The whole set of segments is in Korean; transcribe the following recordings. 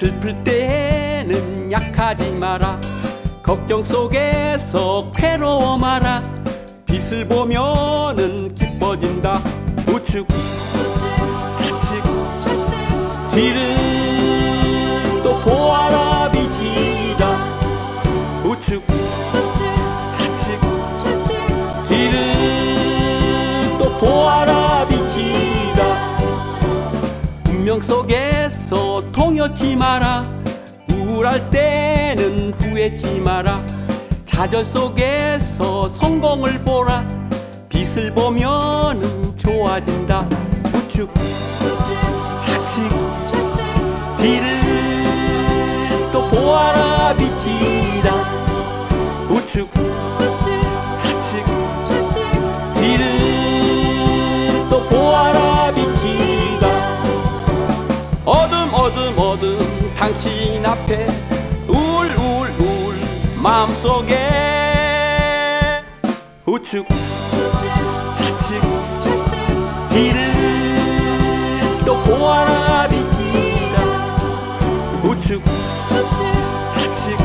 슬플 때에는 약하지 마라. 걱정 속에서 괴로워 마라. 빛을 보면은 기뻐진다. 우측 좌측 뒤를 또 보아라. 빛이다. 우측 좌측 뒤를 또 보아라. 빛이다. 운명 속에서 통였지 마라. 우울할 때는 후회지 마라. 좌절 속에서 성공을 보라. 빛을 보면은 좋아진다. 우측 좌측 뒤를 또 보아라. 빛이다. 우측 좌측 뒤를 또 보아라. 빛이다. 어둠 당신 앞에 우울 마음속에 우측 좌측 뒤를 또 보아라. 빛이다. 우측 좌측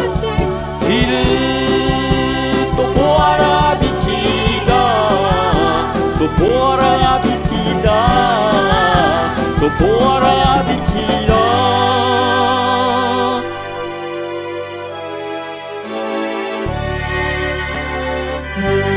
뒤를 또 보아라. 빛이다. 또 보아라. 빛이다. 또 보아라. 빛이다.